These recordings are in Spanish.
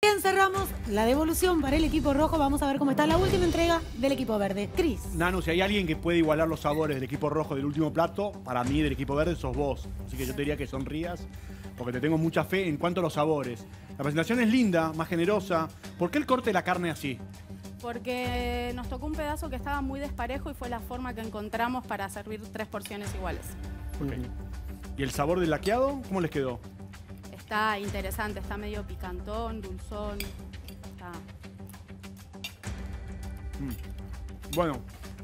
Encerramos la devolución para el equipo rojo. Vamos a ver cómo está la última entrega del equipo verde. Cris. Nanu, si hay alguien que puede igualar los sabores del equipo rojo del último plato, para mí del equipo verde sos vos. Así que yo te diría que sonrías, porque te tengo mucha fe en cuanto a los sabores. La presentación es linda, más generosa. ¿Por qué el corte de la carne así? Porque nos tocó un pedazo que estaba muy desparejo y fue la forma que encontramos para servir 3 porciones iguales. Okay. ¿Y el sabor del laqueado, cómo les quedó? Está interesante, está medio picantón, dulzón. Está... Bueno,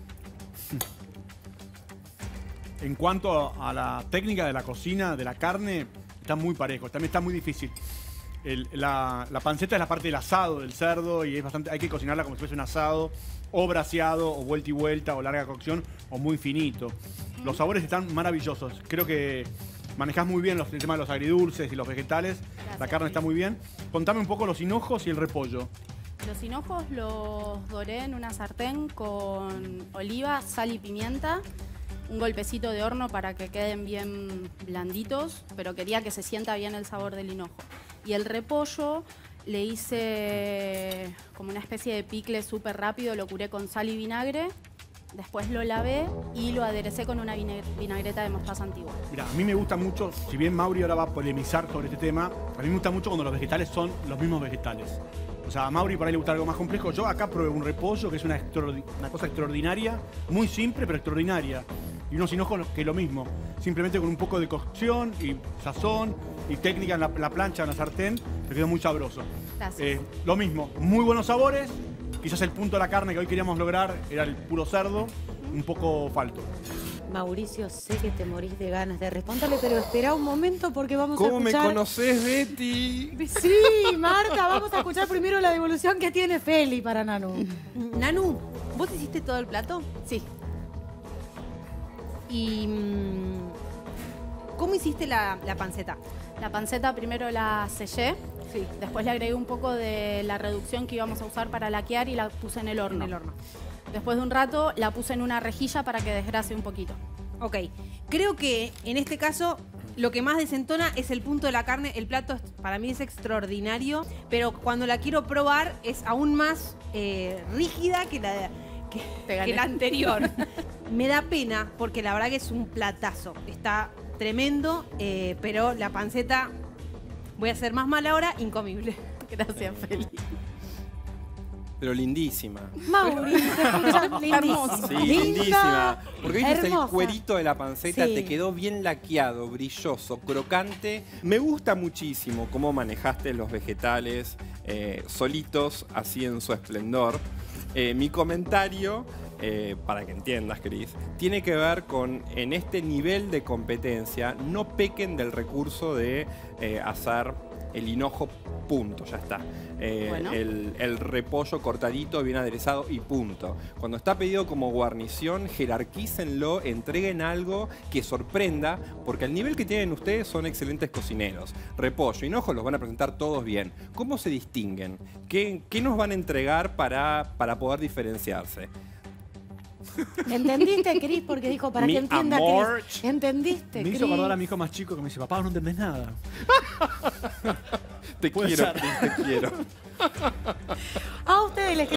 en cuanto a la técnica de la cocina, de la carne, está muy parejo, también está muy difícil. La panceta es la parte del asado del cerdo y es bastante, hay que cocinarla como si fuese un asado, o braseado, o vuelta y vuelta, o larga cocción, o muy finito. Los sabores están maravillosos. Creo que manejás muy bien el tema de los agridulces y los vegetales. Gracias, la carne está muy bien. Contame un poco los hinojos y el repollo. Los hinojos los doré en una sartén con oliva, sal y pimienta. Un golpecito de horno para que queden bien blanditos, pero quería que se sienta bien el sabor del hinojo. Y el repollo le hice como una especie de picle súper rápido, lo curé con sal y vinagre. Después lo lavé y lo aderecé con una vinagreta de mostaza antigua. Mira, a mí me gusta mucho, si bien Mauri ahora va a polemizar sobre este tema, a mí me gusta mucho cuando los vegetales son los mismos vegetales. O sea, a Mauri por ahí le gusta algo más complejo. Yo acá probé un repollo que es una cosa extraordinaria, muy simple pero extraordinaria. Y unos hinojos que es lo mismo, simplemente con un poco de cocción y sazón y técnica en la plancha, en la sartén, te quedó muy sabroso. Gracias. Lo mismo, muy buenos sabores. Quizás el punto de la carne que hoy queríamos lograr era el puro cerdo, un poco falto. Mauricio, sé que te morís de ganas de responderle, pero espera un momento porque vamos a escuchar... ¿Cómo me conocés, Betty? Sí, Marta, vamos a escuchar primero la devolución que tiene Feli para Nanu. Nanu, ¿vos hiciste todo el plato? Sí. ¿Y cómo hiciste la panceta? La panceta primero la sellé. Sí. Después le agregué un poco de la reducción que íbamos a usar para laquear y la puse en el horno. En el horno. Después de un rato la puse en una rejilla para que desgrase un poquito. Ok. Creo que en este caso lo que más desentona es el punto de la carne. El plato para mí es extraordinario, pero cuando la quiero probar es aún más rígida que la anterior. Me da pena porque la verdad que es un platazo. Está tremendo, pero la panceta, voy a ser más mala ahora, incomible. Gracias, Feli. Pero lindísima. Mauri, te escuchan lindísima. Sí, lindísima. Porque viste el hermosa. cuerito de la panceta, Sí. te quedó bien laqueado, brilloso, crocante. Me gusta muchísimo cómo manejaste los vegetales solitos, así en su esplendor. Mi comentario, para que entiendas, Cris, tiene que ver con, en este nivel de competencia, no pequen del recurso de hacer el hinojo, punto, ya está. Bueno. El repollo cortadito, bien aderezado y punto. Cuando está pedido como guarnición, jerarquícenlo, entreguen algo que sorprenda, porque al nivel que tienen ustedes son excelentes cocineros. Repollo, hinojo los van a presentar todos bien. ¿Cómo se distinguen? ¿Qué nos van a entregar para poder diferenciarse? ¿Entendiste, Cris? Porque dijo para Mi que entienda, amor. Cris. ¿Entendiste, Me Cris? hizo acordar a mi hijo más chico que me dice, papá, no entendés nada. Te Puede quiero, ser. Cris, te quiero. A ustedes les